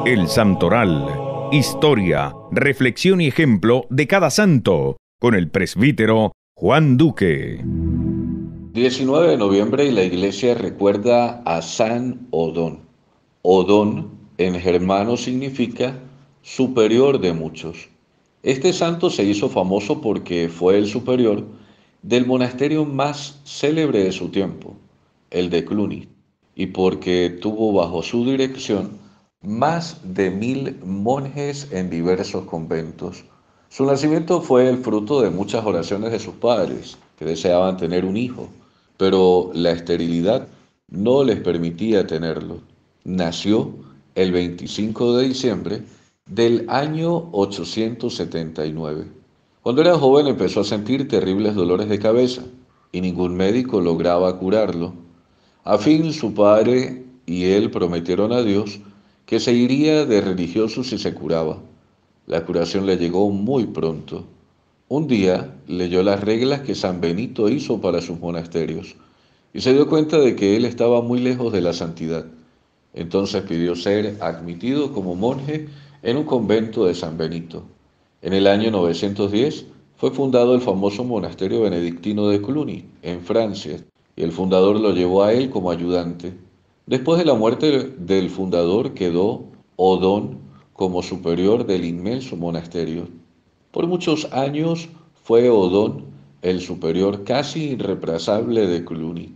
El Santoral. Historia, reflexión y ejemplo de cada santo, con el presbítero Juan Duque. 19 de noviembre y la iglesia recuerda a San Odón. Odón en germano significa superior de muchos. Este santo se hizo famoso porque fue el superior del monasterio más célebre de su tiempo, el de Cluny, y porque tuvo bajo su dirección más de 1000 monjes en diversos conventos. Su nacimiento fue el fruto de muchas oraciones de sus padres, que deseaban tener un hijo, pero la esterilidad no les permitía tenerlo. Nació el 25 de diciembre del año 879. Cuando era joven empezó a sentir terribles dolores de cabeza y ningún médico lograba curarlo. A fin, su padre y él prometieron a Dios que se iría de religioso si se curaba. La curación le llegó muy pronto. Un día leyó las reglas que San Benito hizo para sus monasterios y se dio cuenta de que él estaba muy lejos de la santidad. Entonces pidió ser admitido como monje en un convento de San Benito. En el año 910 fue fundado el famoso monasterio benedictino de Cluny, en Francia, y el fundador lo llevó a él como ayudante. Después de la muerte del fundador quedó Odón como superior del inmenso monasterio. Por muchos años fue Odón el superior casi irreemplazable de Cluny,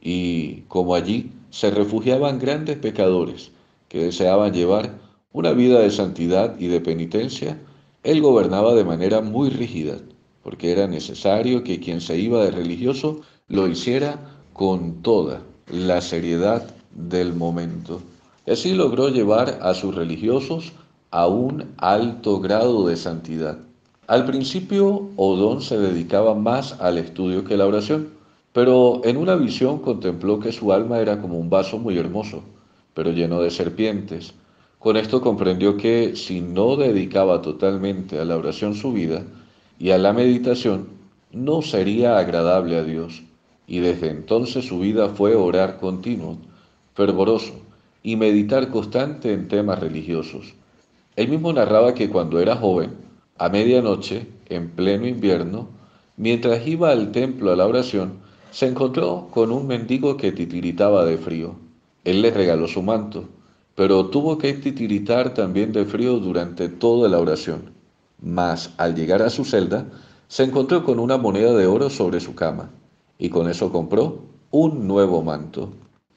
y como allí se refugiaban grandes pecadores que deseaban llevar una vida de santidad y de penitencia, él gobernaba de manera muy rígida, porque era necesario que quien se iba de religioso lo hiciera con toda la seriedad del momento. Y así logró llevar a sus religiosos a un alto grado de santidad. Al principio, Odón se dedicaba más al estudio que a la oración, pero en una visión contempló que su alma era como un vaso muy hermoso, pero lleno de serpientes. Con esto comprendió que si no dedicaba totalmente a la oración su vida y a la meditación, no sería agradable a Dios. Y desde entonces su vida fue orar continuo, fervoroso, y meditar constante en temas religiosos. Él mismo narraba que cuando era joven, a medianoche, en pleno invierno, mientras iba al templo a la oración, se encontró con un mendigo que titiritaba de frío. Él le regaló su manto, pero tuvo que titiritar también de frío durante toda la oración. Mas al llegar a su celda, se encontró con una moneda de oro sobre su cama, y con eso compró un nuevo manto.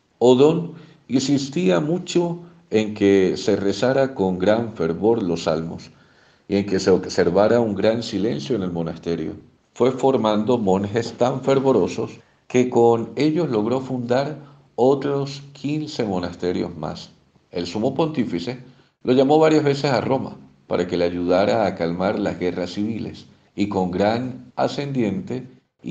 Odón insistía mucho en que se rezara con gran fervor los salmos y en que se observara un gran silencio en el monasterio. Fue formando monjes tan fervorosos que con ellos logró fundar otros 15 monasterios más. El sumo pontífice lo llamó varias veces a Roma para que le ayudara a calmar las guerras civiles y con gran ascendiente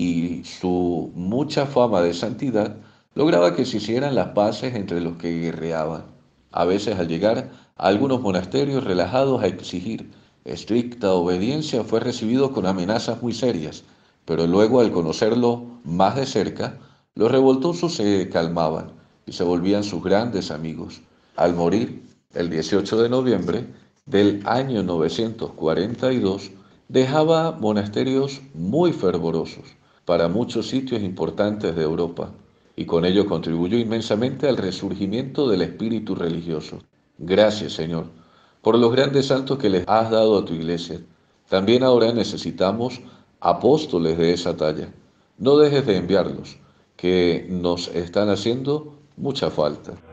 y su mucha fama de santidad lograba que se hicieran las paces entre los que guerreaban. A veces al llegar a algunos monasterios relajados a exigir estricta obediencia fue recibido con amenazas muy serias, pero luego al conocerlo más de cerca, los revoltosos se calmaban y se volvían sus grandes amigos. Al morir, el 18 de noviembre del año 942, dejaba monasterios muy fervorosos para muchos sitios importantes de Europa y con ello contribuyó inmensamente al resurgimiento del espíritu religioso. Gracias, Señor, por los grandes santos que les has dado a tu iglesia. También ahora necesitamos apóstoles de esa talla. No dejes de enviarlos, que nos están haciendo mucha falta.